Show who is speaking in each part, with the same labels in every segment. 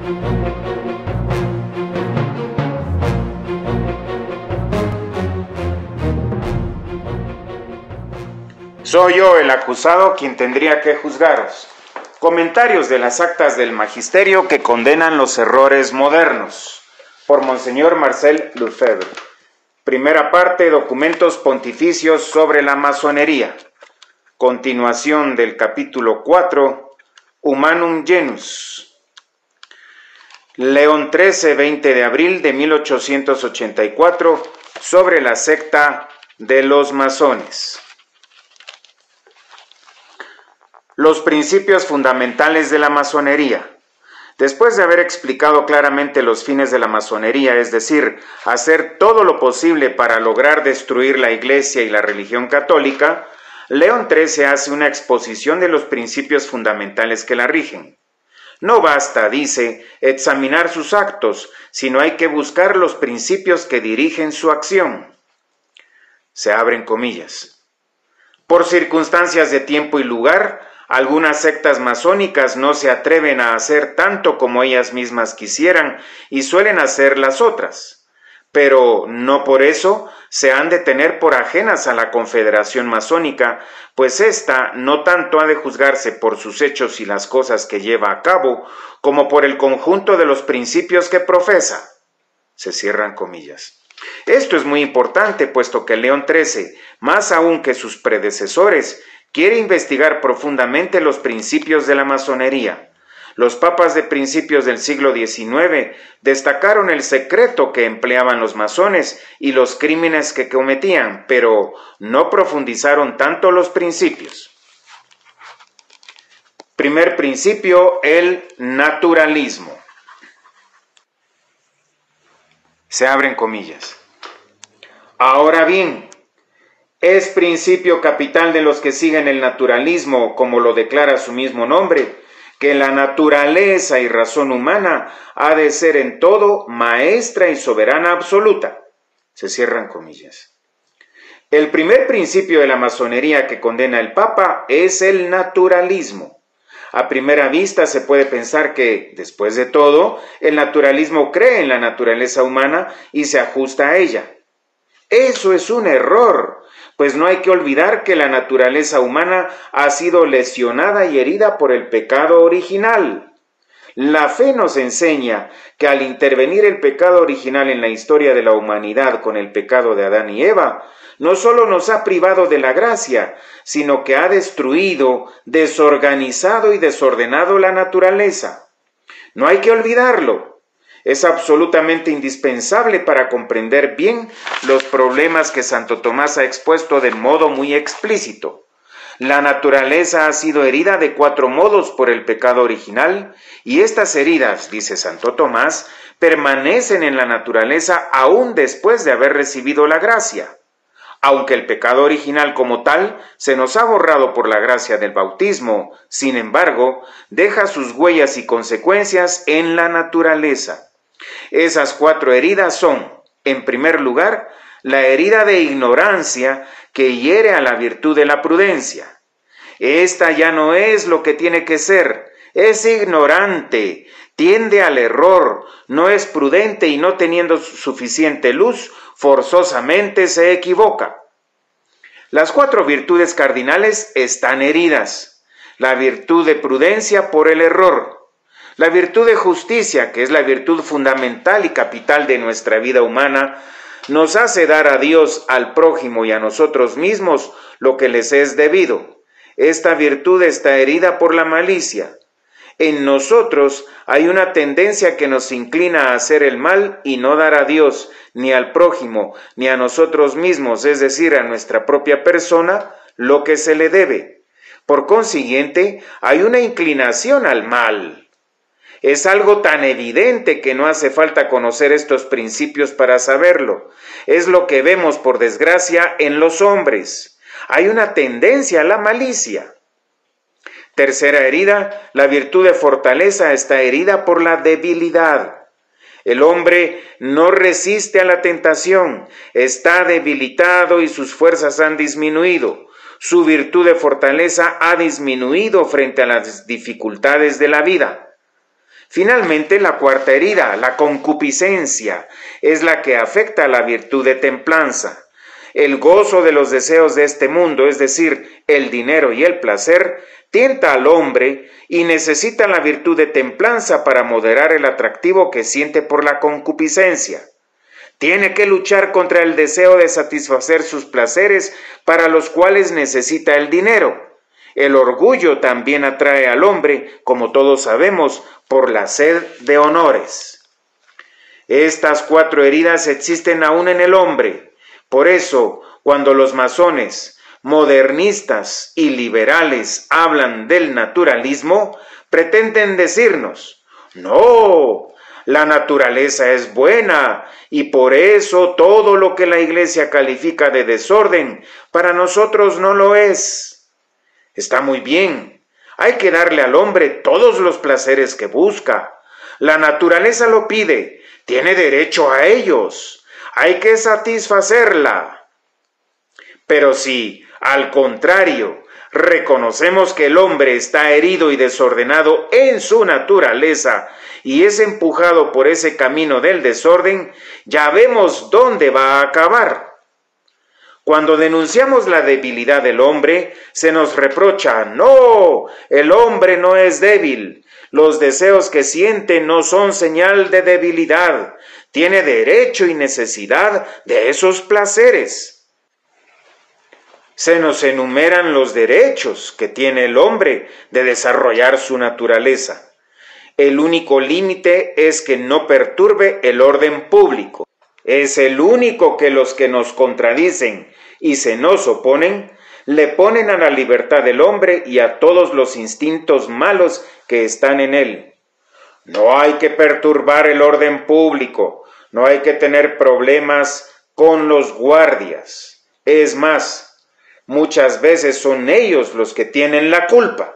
Speaker 1: Soy yo el acusado quien tendría que juzgaros. Comentarios de las actas del magisterio que condenan los errores modernos. Por Monseñor Marcel Lefebvre. Primera parte, documentos pontificios sobre la masonería. Continuación del capítulo 4, Humanum Genus. León XIII, 20 de abril de 1884, sobre la secta de los masones. Los principios fundamentales de la masonería. Después de haber explicado claramente los fines de la masonería, es decir, hacer todo lo posible para lograr destruir la Iglesia y la religión católica, León XIII hace una exposición de los principios fundamentales que la rigen. No basta, dice, examinar sus actos, sino hay que buscar los principios que dirigen su acción. Se abren comillas. Por circunstancias de tiempo y lugar, algunas sectas masónicas no se atreven a hacer tanto como ellas mismas quisieran y suelen hacer las otras, pero no por eso se han de tener por ajenas a la confederación masónica, pues ésta no tanto ha de juzgarse por sus hechos y las cosas que lleva a cabo, como por el conjunto de los principios que profesa. Se cierran comillas. Esto es muy importante, puesto que León XIII, más aún que sus predecesores, quiere investigar profundamente los principios de la masonería. Los papas de principios del siglo XIX destacaron el secreto que empleaban los masones y los crímenes que cometían, pero no profundizaron tanto los principios. Primer principio, el naturalismo. Se abren comillas. Ahora bien, es principio capital de los que siguen el naturalismo, como lo declara su mismo nombre, que la naturaleza y razón humana ha de ser en todo maestra y soberana absoluta. Se cierran comillas. El primer principio de la masonería que condena el Papa es el naturalismo. A primera vista se puede pensar que, después de todo, el naturalismo cree en la naturaleza humana y se ajusta a ella. Eso es un error, pues no hay que olvidar que la naturaleza humana ha sido lesionada y herida por el pecado original. La fe nos enseña que al intervenir el pecado original en la historia de la humanidad con el pecado de Adán y Eva, no solo nos ha privado de la gracia, sino que ha destruido, desorganizado y desordenado la naturaleza. No hay que olvidarlo. Es absolutamente indispensable para comprender bien los problemas que Santo Tomás ha expuesto de modo muy explícito. La naturaleza ha sido herida de 4 modos por el pecado original, y estas heridas, dice Santo Tomás, permanecen en la naturaleza aún después de haber recibido la gracia. Aunque el pecado original como tal se nos ha borrado por la gracia del bautismo, sin embargo, deja sus huellas y consecuencias en la naturaleza. Esas 4 heridas son, en primer lugar, la herida de ignorancia que hiere a la virtud de la prudencia. Esta ya no es lo que tiene que ser, es ignorante, tiende al error, no es prudente y no teniendo suficiente luz, forzosamente se equivoca. Las 4 virtudes cardinales están heridas. La virtud de prudencia por el error. La virtud de justicia, que es la virtud fundamental y capital de nuestra vida humana, nos hace dar a Dios, al prójimo y a nosotros mismos lo que les es debido. Esta virtud está herida por la malicia. En nosotros hay una tendencia que nos inclina a hacer el mal y no dar a Dios, ni al prójimo, ni a nosotros mismos, es decir, a nuestra propia persona, lo que se le debe. Por consiguiente, hay una inclinación al mal. Es algo tan evidente que no hace falta conocer estos principios para saberlo. Es lo que vemos, por desgracia, en los hombres. Hay una tendencia a la malicia. Tercera herida, la virtud de fortaleza está herida por la debilidad. El hombre no resiste a la tentación, está debilitado y sus fuerzas han disminuido. Su virtud de fortaleza ha disminuido frente a las dificultades de la vida. Finalmente, la cuarta herida, la concupiscencia, es la que afecta a la virtud de templanza. El gozo de los deseos de este mundo, es decir, el dinero y el placer, tienta al hombre y necesita la virtud de templanza para moderar el atractivo que siente por la concupiscencia. Tiene que luchar contra el deseo de satisfacer sus placeres para los cuales necesita el dinero. El orgullo también atrae al hombre, como todos sabemos, por la sed de honores. Estas 4 heridas existen aún en el hombre. Por eso, cuando los masones, modernistas y liberales hablan del naturalismo, pretenden decirnos: no, la naturaleza es buena y por eso todo lo que la Iglesia califica de desorden, para nosotros no lo es. Está muy bien, hay que darle al hombre todos los placeres que busca. La naturaleza lo pide, tiene derecho a ellos, hay que satisfacerla. Pero si, al contrario, reconocemos que el hombre está herido y desordenado en su naturaleza y es empujado por ese camino del desorden, ya vemos dónde va a acabar. Cuando denunciamos la debilidad del hombre, se nos reprocha: no, el hombre no es débil. Los deseos que siente no son señal de debilidad. Tiene derecho y necesidad de esos placeres. Se nos enumeran los derechos que tiene el hombre de desarrollar su naturaleza. El único límite es que no perturbe el orden público. Es el único que los que nos contradicen y se nos oponen le ponen a la libertad del hombre y a todos los instintos malos que están en él. No hay que perturbar el orden público, no hay que tener problemas con los guardias. Es más, muchas veces son ellos los que tienen la culpa.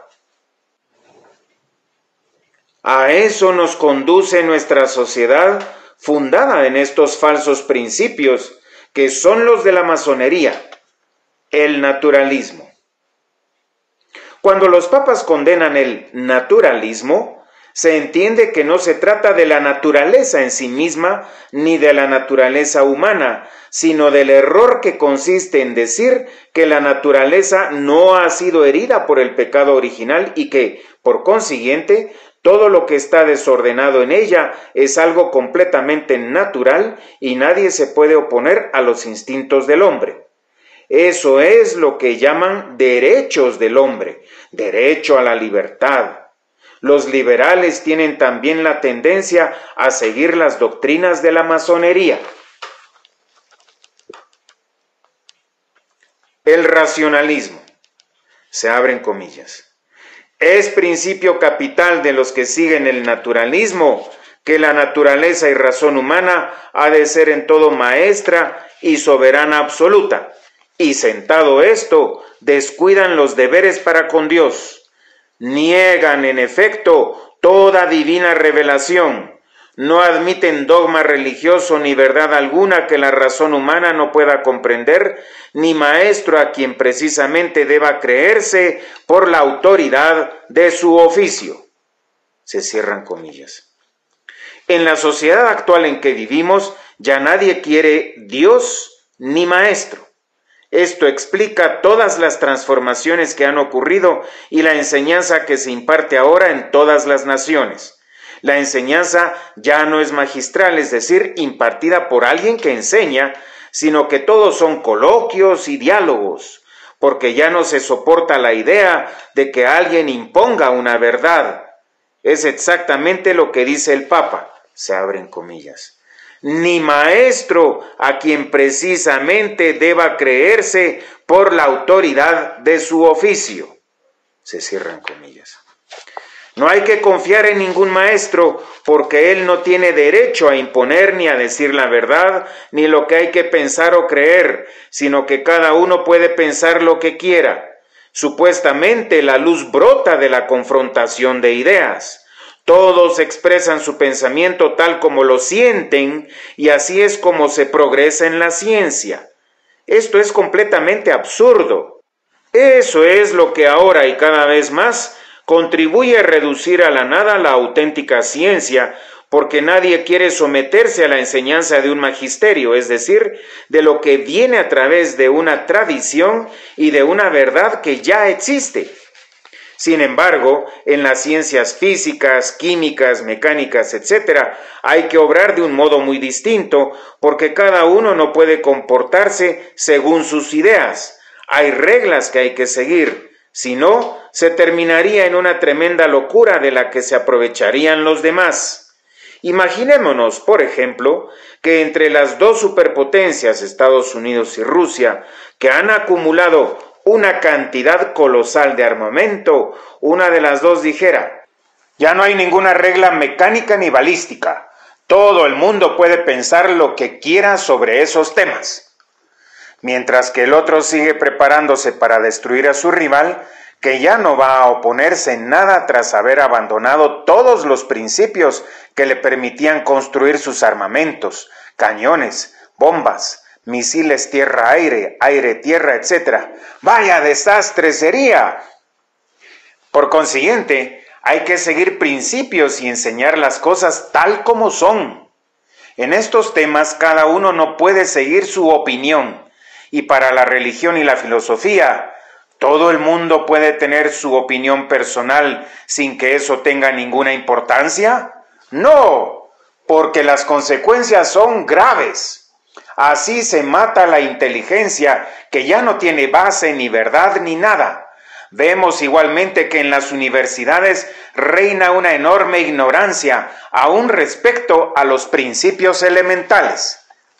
Speaker 1: A eso nos conduce nuestra sociedad fundada en estos falsos principios, que son los de la masonería, el naturalismo. Cuando los papas condenan el naturalismo, se entiende que no se trata de la naturaleza en sí misma, ni de la naturaleza humana, sino del error que consiste en decir que la naturaleza no ha sido herida por el pecado original y que, por consiguiente, todo lo que está desordenado en ella es algo completamente natural y nadie se puede oponer a los instintos del hombre. Eso es lo que llaman derechos del hombre, derecho a la libertad. Los liberales tienen también la tendencia a seguir las doctrinas de la masonería. El racionalismo, se abren comillas, es principio capital de los que siguen el naturalismo que la naturaleza y razón humana ha de ser en todo maestra y soberana absoluta, y sentado esto, descuidan los deberes para con Dios. Niegan, en efecto, toda divina revelación. No admiten dogma religioso ni verdad alguna que la razón humana no pueda comprender, ni maestro a quien precisamente deba creerse por la autoridad de su oficio. Se cierran comillas. En la sociedad actual en que vivimos, ya nadie quiere Dios ni maestro. Esto explica todas las transformaciones que han ocurrido y la enseñanza que se imparte ahora en todas las naciones. La enseñanza ya no es magistral, es decir, impartida por alguien que enseña, sino que todos son coloquios y diálogos, porque ya no se soporta la idea de que alguien imponga una verdad. Es exactamente lo que dice el Papa, se abren comillas. Ni maestro a quien precisamente deba creerse por la autoridad de su oficio, se cierran comillas. No hay que confiar en ningún maestro, porque él no tiene derecho a imponer ni a decir la verdad, ni lo que hay que pensar o creer, sino que cada uno puede pensar lo que quiera. Supuestamente la luz brota de la confrontación de ideas. Todos expresan su pensamiento tal como lo sienten, y así es como se progresa en la ciencia. Esto es completamente absurdo. Eso es lo que ahora y cada vez más contribuye a reducir a la nada la auténtica ciencia, porque nadie quiere someterse a la enseñanza de un magisterio, es decir, de lo que viene a través de una tradición y de una verdad que ya existe. Sin embargo, en las ciencias físicas, químicas, mecánicas, etc., hay que obrar de un modo muy distinto, porque cada uno no puede comportarse según sus ideas. Hay reglas que hay que seguir, si no, se terminaría en una tremenda locura de la que se aprovecharían los demás. Imaginémonos, por ejemplo, que entre las dos superpotencias, Estados Unidos y Rusia, que han acumulado una cantidad colosal de armamento, una de las dos dijera: ya no hay ninguna regla mecánica ni balística, todo el mundo puede pensar lo que quiera sobre esos temas. Mientras que el otro sigue preparándose para destruir a su rival, que ya no va a oponerse en nada tras haber abandonado todos los principios que le permitían construir sus armamentos, cañones, bombas, misiles tierra-aire, aire-tierra, etc. ¡Vaya desastre sería! Por consiguiente, hay que seguir principios y enseñar las cosas tal como son. En estos temas cada uno no puede seguir su opinión, y para la religión y la filosofía, ¿todo el mundo puede tener su opinión personal sin que eso tenga ninguna importancia? No, porque las consecuencias son graves. Así se mata la inteligencia, que ya no tiene base ni verdad ni nada. Vemos igualmente que en las universidades reina una enorme ignorancia, aún respecto a los principios elementales.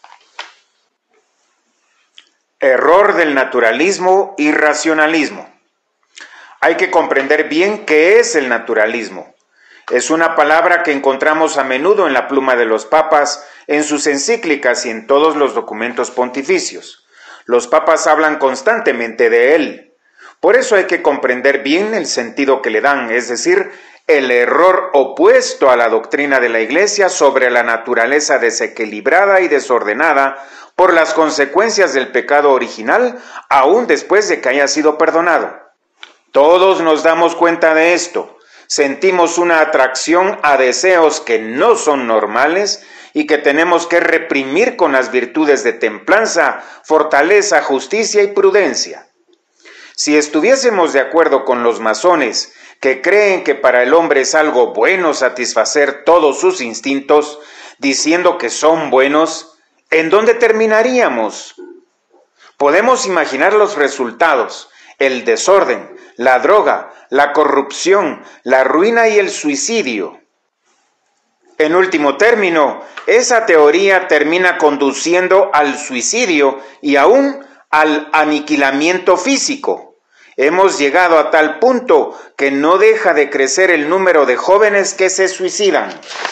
Speaker 1: Error del naturalismo y racionalismo. Hay que comprender bien qué es el naturalismo. Es una palabra que encontramos a menudo en la pluma de los papas, en sus encíclicas y en todos los documentos pontificios. Los papas hablan constantemente de él. Por eso hay que comprender bien el sentido que le dan, es decir, el error opuesto a la doctrina de la Iglesia sobre la naturaleza desequilibrada y desordenada por las consecuencias del pecado original, aún después de que haya sido perdonado. Todos nos damos cuenta de esto. Sentimos una atracción a deseos que no son normales y que tenemos que reprimir con las virtudes de templanza, fortaleza, justicia y prudencia. Si estuviésemos de acuerdo con los masones, que creen que para el hombre es algo bueno satisfacer todos sus instintos, diciendo que son buenos, ¿en dónde terminaríamos? Podemos imaginar los resultados: el desorden, la droga, la corrupción, la ruina y el suicidio. En último término, esa teoría termina conduciendo al suicidio y aún al aniquilamiento físico. Hemos llegado a tal punto que no deja de crecer el número de jóvenes que se suicidan.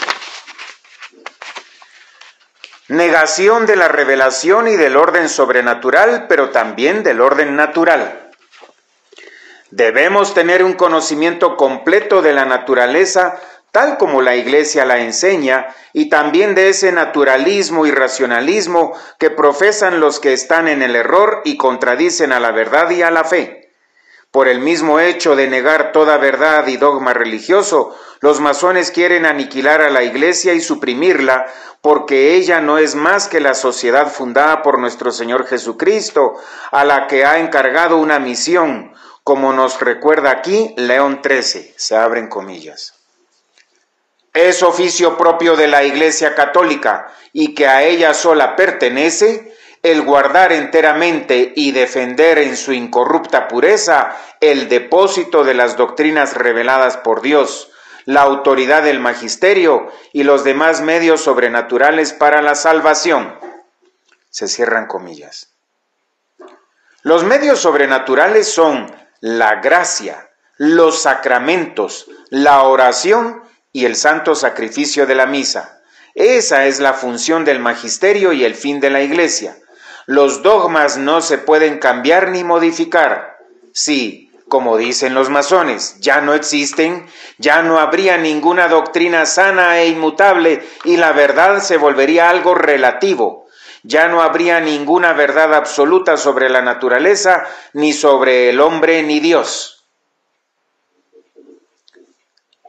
Speaker 1: Negación de la revelación y del orden sobrenatural, pero también del orden natural. Debemos tener un conocimiento completo de la naturaleza, tal como la Iglesia la enseña, y también de ese naturalismo y racionalismo que profesan los que están en el error y contradicen a la verdad y a la fe. Por el mismo hecho de negar toda verdad y dogma religioso, los masones quieren aniquilar a la Iglesia y suprimirla, porque ella no es más que la sociedad fundada por nuestro Señor Jesucristo, a la que ha encargado una misión, como nos recuerda aquí León XIII, se abren comillas. Es oficio propio de la Iglesia Católica, y que a ella sola pertenece, el guardar enteramente y defender en su incorrupta pureza el depósito de las doctrinas reveladas por Dios, la autoridad del magisterio y los demás medios sobrenaturales para la salvación. Se cierran comillas. Los medios sobrenaturales son la gracia, los sacramentos, la oración y el santo sacrificio de la misa. Esa es la función del magisterio y el fin de la Iglesia. Los dogmas no se pueden cambiar ni modificar. Si, como dicen los masones, ya no existen, ya no habría ninguna doctrina sana e inmutable y la verdad se volvería algo relativo. Ya no habría ninguna verdad absoluta sobre la naturaleza, ni sobre el hombre ni Dios.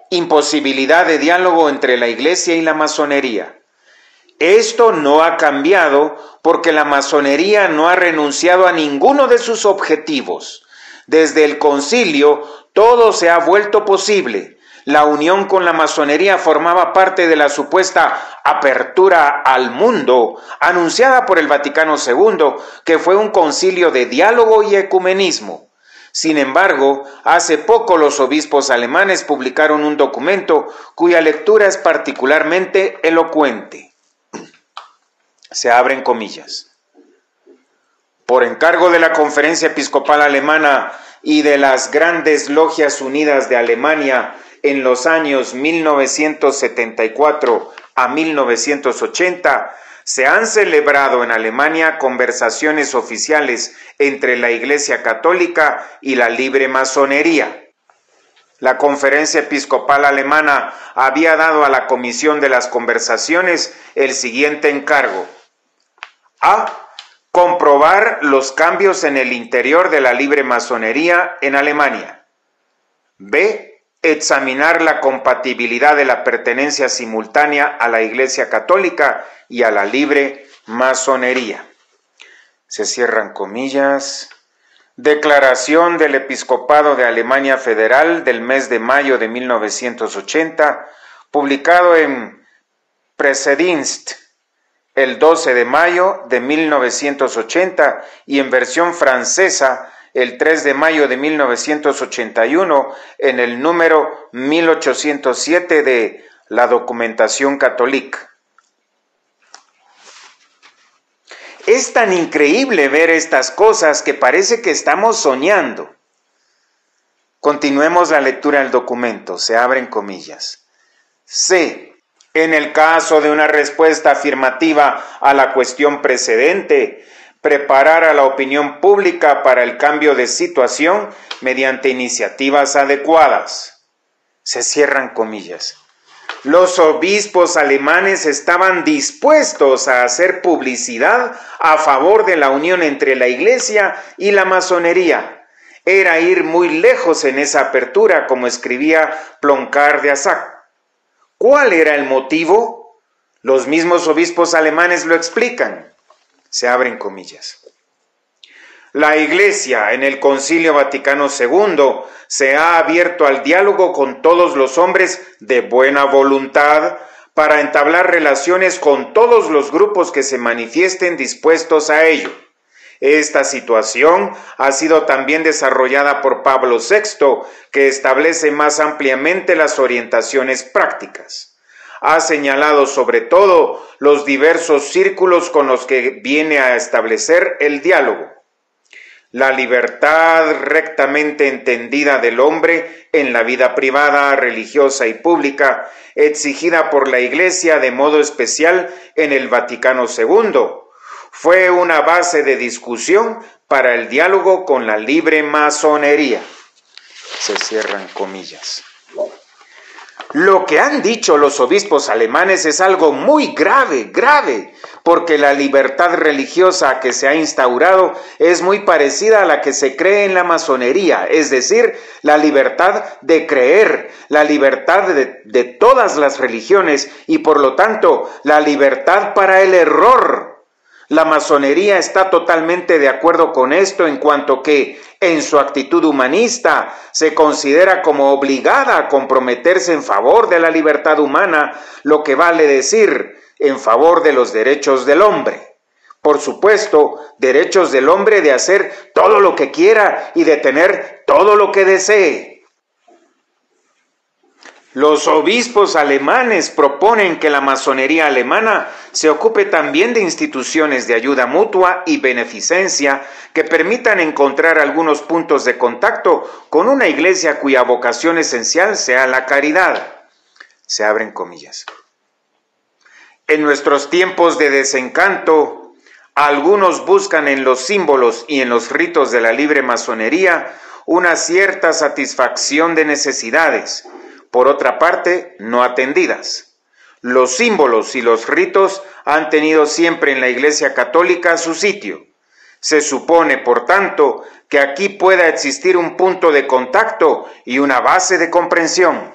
Speaker 1: imposibilidad de diálogo entre la Iglesia y la masonería. Esto no ha cambiado porque la masonería no ha renunciado a ninguno de sus objetivos. Desde el concilio todo se ha vuelto posible. La unión con la masonería formaba parte de la supuesta apertura al mundo anunciada por el Vaticano II, que fue un concilio de diálogo y ecumenismo. Sin embargo, hace poco los obispos alemanes publicaron un documento cuya lectura es particularmente elocuente. Se abren comillas. Por encargo de la Conferencia Episcopal Alemana y de las Grandes Logias Unidas de Alemania en los años 1974 a 1980, se han celebrado en Alemania conversaciones oficiales entre la Iglesia Católica y la libre masonería. La Conferencia Episcopal Alemana había dado a la Comisión de las Conversaciones el siguiente encargo: A. Comprobar los cambios en el interior de la libre masonería en Alemania. B. Examinar la compatibilidad de la pertenencia simultánea a la Iglesia Católica y a la libre masonería. Se cierran comillas. Declaración del Episcopado de Alemania Federal del mes de mayo de 1980, publicado en Pressedienst el 12 de mayo de 1980 y en versión francesa el 3 de mayo de 1981 en el número 1807 de la Documentación Católica. Es tan increíble ver estas cosas que parece que estamos soñando. Continuemos la lectura del documento, se abren comillas. C. En el caso de una respuesta afirmativa a la cuestión precedente, preparar a la opinión pública para el cambio de situación mediante iniciativas adecuadas. Se cierran comillas. Los obispos alemanes estaban dispuestos a hacer publicidad a favor de la unión entre la Iglesia y la masonería. Era ir muy lejos en esa apertura, como escribía Plonkar de Assac. ¿Cuál era el motivo? Los mismos obispos alemanes lo explican. Se abren comillas. La Iglesia en el Concilio Vaticano II se ha abierto al diálogo con todos los hombres de buena voluntad para entablar relaciones con todos los grupos que se manifiesten dispuestos a ello. Esta situación ha sido también desarrollada por Pablo VI, que establece más ampliamente las orientaciones prácticas. Ha señalado sobre todo los diversos círculos con los que viene a establecer el diálogo. La libertad rectamente entendida del hombre en la vida privada, religiosa y pública, exigida por la Iglesia de modo especial en el Vaticano II, fue una base de discusión para el diálogo con la libre masonería. Se cierran comillas. Lo que han dicho los obispos alemanes es algo muy grave, porque la libertad religiosa que se ha instaurado es muy parecida a la que se cree en la masonería, es decir, la libertad de creer, la libertad de todas las religiones y por lo tanto la libertad para el error. La masonería está totalmente de acuerdo con esto en cuanto que, en su actitud humanista, se considera como obligada a comprometerse en favor de la libertad humana, lo que vale decir, en favor de los derechos del hombre. Por supuesto, derechos del hombre de hacer todo lo que quiera y de tener todo lo que desee. Los obispos alemanes proponen que la masonería alemana se ocupe también de instituciones de ayuda mutua y beneficencia que permitan encontrar algunos puntos de contacto con una iglesia cuya vocación esencial sea la caridad. Se abren comillas. En nuestros tiempos de desencanto, algunos buscan en los símbolos y en los ritos de la libre masonería una cierta satisfacción de necesidades, por otra parte, no atendidas. Los símbolos y los ritos han tenido siempre en la Iglesia Católica su sitio. Se supone, por tanto, que aquí pueda existir un punto de contacto y una base de comprensión.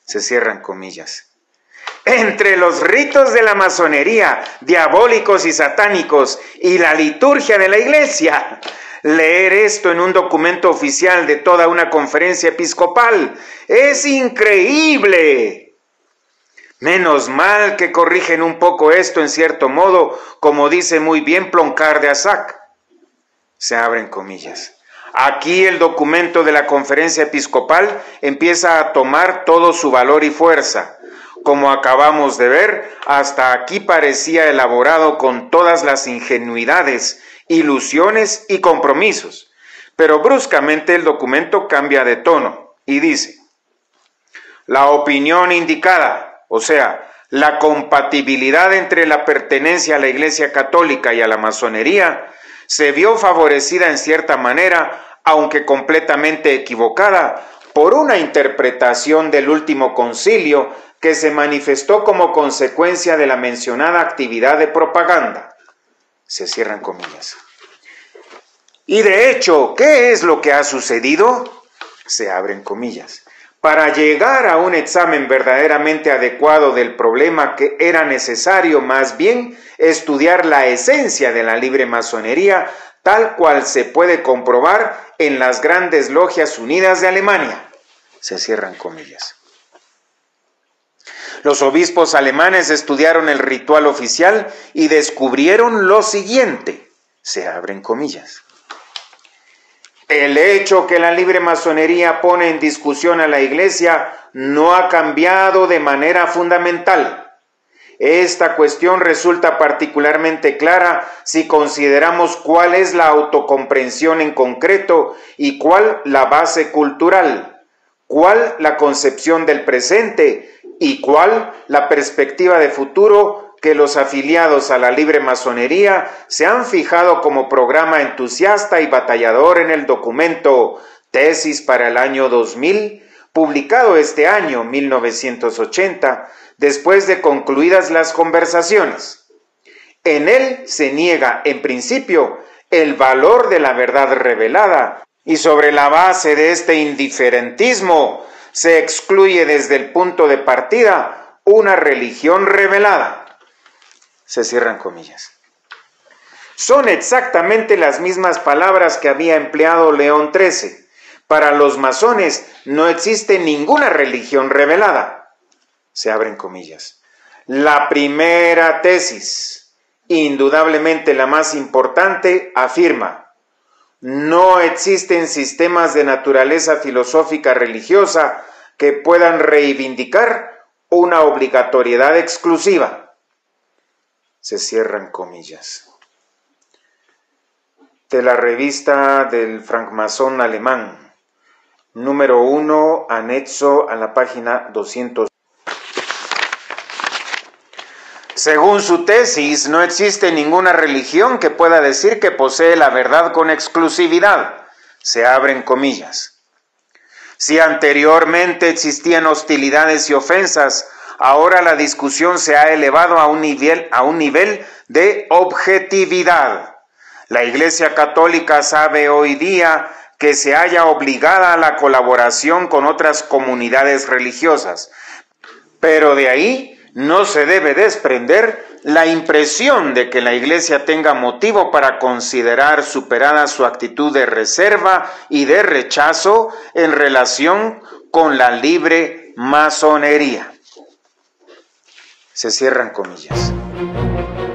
Speaker 1: Se cierran comillas. Entre los ritos de la masonería, diabólicos y satánicos, y la liturgia de la iglesia, leer esto en un documento oficial de toda una conferencia episcopal es increíble. Menos mal que corrigen un poco esto en cierto modo, como dice muy bien Ploncard de Assac. Se abren comillas. Aquí el documento de la conferencia episcopal empieza a tomar todo su valor y fuerza. Como acabamos de ver, hasta aquí parecía elaborado con todas las ingenuidades, ilusiones y compromisos. Pero bruscamente el documento cambia de tono y dice: la opinión indicada, o sea, la compatibilidad entre la pertenencia a la Iglesia Católica y a la masonería, se vio favorecida en cierta manera, aunque completamente equivocada, por una interpretación del último concilio que se manifestó como consecuencia de la mencionada actividad de propaganda. Se cierran comillas. Y de hecho, ¿qué es lo que ha sucedido? Se abren comillas. Para llegar a un examen verdaderamente adecuado del problema, que era necesario más bien estudiar la esencia de la libre masonería, tal cual se puede comprobar en las grandes logias unidas de Alemania. Se cierran comillas. Los obispos alemanes estudiaron el ritual oficial y descubrieron lo siguiente. Se abren comillas. El hecho que la libre masonería pone en discusión a la Iglesia no ha cambiado de manera fundamental. Esta cuestión resulta particularmente clara si consideramos cuál es la autocomprensión en concreto y cuál la base cultural, cuál la concepción del presente y cuál la perspectiva de futuro que los afiliados a la libre masonería se han fijado como programa entusiasta y batallador en el documento Tesis para el año 2000, publicado este año 1980, después de concluidas las conversaciones. En él se niega, en principio, el valor de la verdad revelada, y sobre la base de este indiferentismo se excluye desde el punto de partida una religión revelada. Se cierran comillas. Son exactamente las mismas palabras que había empleado León XIII. Para los masones no existe ninguna religión revelada. Se abren comillas. La primera tesis, indudablemente la más importante, afirma: no existen sistemas de naturaleza filosófica religiosa que puedan reivindicar una obligatoriedad exclusiva. Se cierran comillas. De la revista del francmasón alemán, número 1, anexo a la página 200. Según su tesis, no existe ninguna religión que pueda decir que posee la verdad con exclusividad. Se abren comillas. Si anteriormente existían hostilidades y ofensas, ahora la discusión se ha elevado a un nivel de objetividad. La Iglesia Católica sabe hoy día que se halla obligada a la colaboración con otras comunidades religiosas, pero de ahí no se debe desprender la impresión de que la Iglesia tenga motivo para considerar superada su actitud de reserva y de rechazo en relación con la libre masonería. Se cierran comillas.